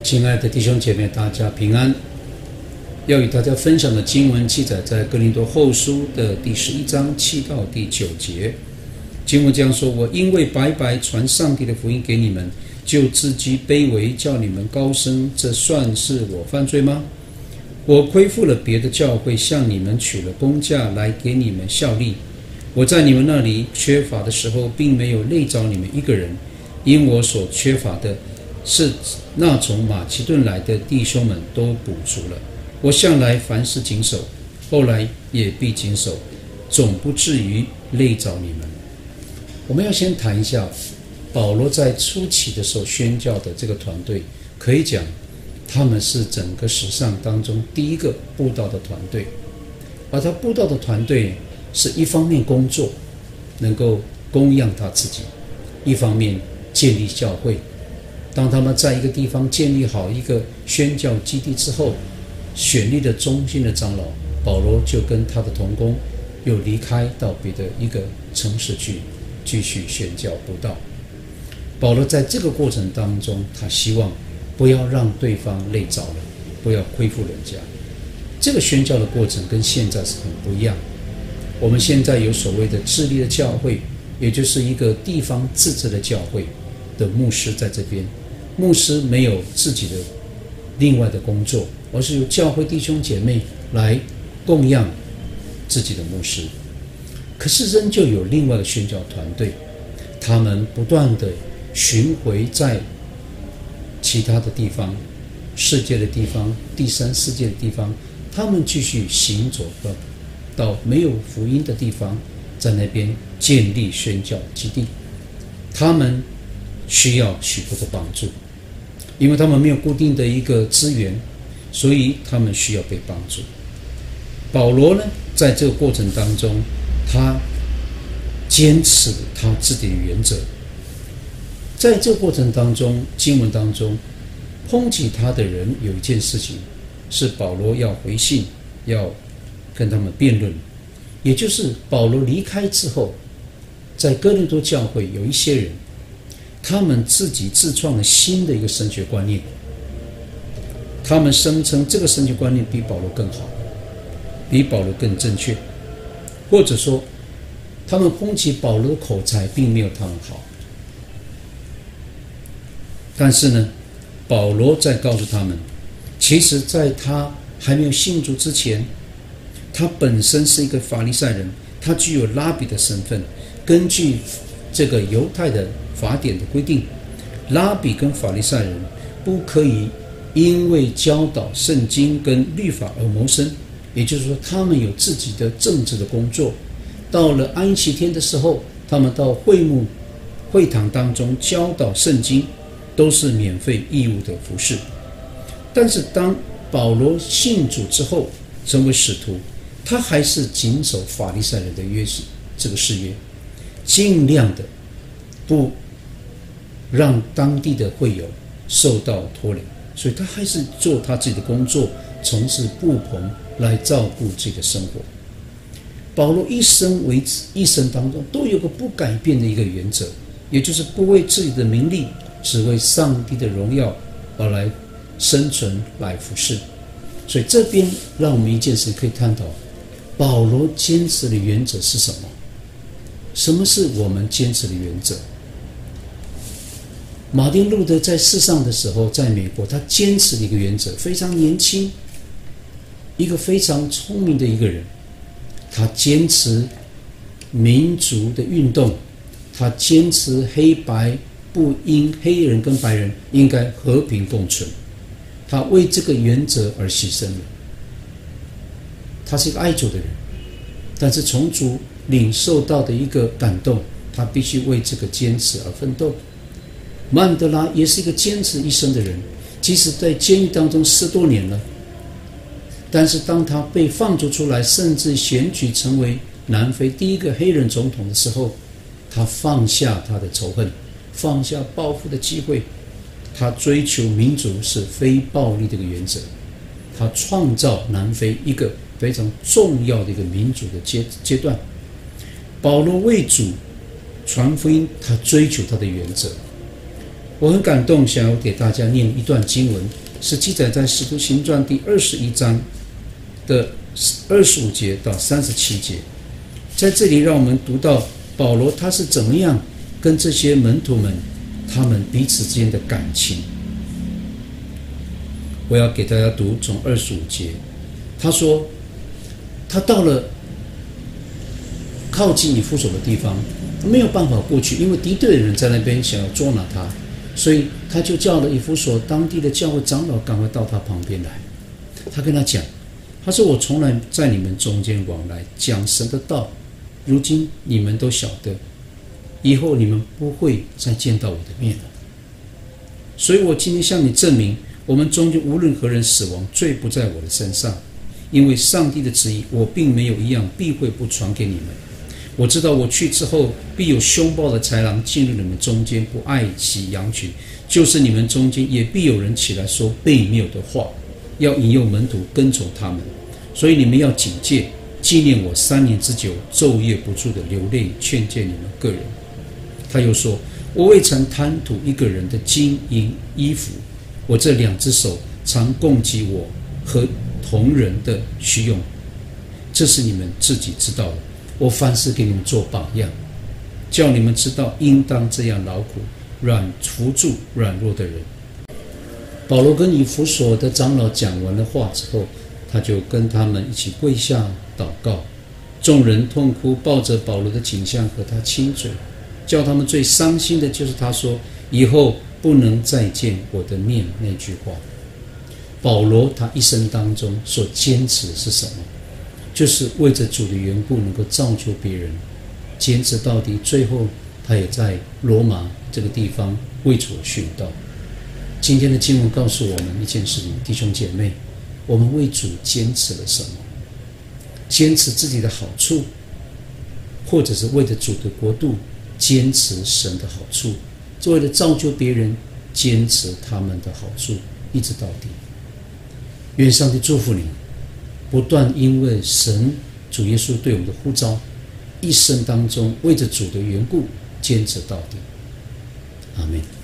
亲爱的弟兄姐妹，大家平安。要与大家分享的经文记载在哥林多后书的第11章7到第9节。经文这样说：我因为白白传上帝的福音给你们，就自己卑微，叫你们高升，这算是我犯罪吗？我亏负了别的教会，向你们取了工价来给你们效力。我在你们那里缺乏的时候，并没有累着你们一个人，因我所缺乏的是那从马其顿来的弟兄们都补足了。我向来凡事谨守，后来也必谨守，总不至于累着你们。我们要先谈一下保罗在初期的时候宣教的这个团队，可以讲他们是整个史上当中第一个布道的团队。而他布道的团队是一方面工作，能够供养他自己，一方面建立教会。当他们在一个地方建立好一个宣教基地之后，选立了中心的长老，保罗就跟他的同工又离开到别的一个城市去继续宣教布道。保罗在这个过程当中，他希望不要让对方累着了，不要亏负人家。这个宣教的过程跟现在是很不一样。我们现在有所谓的智力的教会，也就是一个地方自治的教会的牧师在这边，牧师没有自己的另外的工作，而是由教会弟兄姐妹来供养自己的牧师。可是仍旧有另外的宣教团队，他们不断的巡回在其他的地方，世界的地方，第三世界的地方，他们继续行走到没有福音的地方，在那边建立宣教基地。他们需要许多的帮助，因为他们没有固定的一个资源，所以他们需要被帮助。保罗呢，在这个过程当中，他坚持他自己的原则。在这个过程当中，经文当中抨击他的人有一件事情是保罗要回信，要跟他们辩论，也就是保罗离开之后，在哥林多教会有一些人，他们自己自创了新的一个神学观念，他们声称这个神学观念比保罗更好，比保罗更正确，或者说他们抨击保罗的口才并没有他们好。但是呢，保罗在告诉他们，其实在他还没有信主之前，他本身是一个法利赛人，他具有拉比的身份。根据这个犹太的法典的规定，拉比跟法利赛人不可以因为教导圣经跟律法而谋生，也就是说他们有自己的政治的工作。到了安息天的时候，他们到会堂当中教导圣经，都是免费义务的服事。但是当保罗信主之后成为使徒，他还是谨守法利赛人的这个誓约，尽量的不让当地的会友受到拖累，所以他还是做他自己的工作，从事布棚来照顾自己的生活。保罗一生当中都有个不改变的一个原则，也就是不为自己的名利，只为上帝的荣耀而来生存，来服侍。所以这边让我们一件事可以探讨，保罗坚持的原则是什么？什么是我们坚持的原则？马丁路德在世上的时候，在美国，他坚持的一个原则，非常年轻，一个非常聪明的一个人，他坚持民族的运动，他坚持黑白不应黑人跟白人应该和平共存，他为这个原则而牺牲了。他是一个爱主的人，但是从主领受到的一个感动，他必须为这个坚持而奋斗。曼德拉也是一个坚持一生的人，即使在监狱当中10多年了，但是当他被放逐出来，甚至选举成为南非第一个黑人总统的时候，他放下他的仇恨，放下报复的机会，他追求民主是非暴力的一个原则，他创造南非一个非常重要的一个民主的阶段。保罗为主传福音，他追求他的原则。 我很感动，想要给大家念一段经文，是记载在《使徒行传》第21章的25节到37节。在这里，让我们读到保罗他是怎么样跟这些门徒们他们彼此之间的感情。我要给大家读从25节，他说他到了靠近以弗所的地方，没有办法过去，因为敌对的人在那边想要捉拿他，所以他就叫了以弗所当地的教会长老赶快到他旁边来。他跟他讲，他说我从来在你们中间往来讲神的道，如今你们都晓得，以后你们不会再见到我的面了。所以我今天向你证明，我们中间无论何人死亡，罪不在我的身上，因为上帝的旨意我并没有一样避讳不传给你们。我知道我去之后，必有凶暴的豺狼进入你们中间，不爱惜羊群，就是你们中间也必有人起来说悖谬的话，要引诱门徒跟从他们。所以你们要警戒，纪念我3年之久，昼夜不住的流泪劝诫你们个人。他又说，我未曾贪图一个人的金银衣服，我这2只手常供给我和同人的需用，这是你们自己知道的。我凡事给你们做榜样，叫你们知道应当这样劳苦，扶助软弱的人。保罗跟以弗所的长老讲完了话之后，他就跟他们一起跪下祷告。众人痛哭，抱着保罗的颈项和他亲嘴。叫他们最伤心的就是他说以后不能再见我的面那句话。保罗他一生当中所坚持的是什么？就是为着主的缘故能够造就别人，坚持到底。最后他也在罗马这个地方为主殉道。今天的经文告诉我们一件事情，弟兄姐妹，我们为主坚持了什么？坚持自己的好处，或者是为着主的国度坚持神的好处，为了造就别人坚持他们的好处，一直到底。愿上帝祝福你，不断因为神主耶稣对我们的呼召，一生当中为着主的缘故坚持到底。阿们。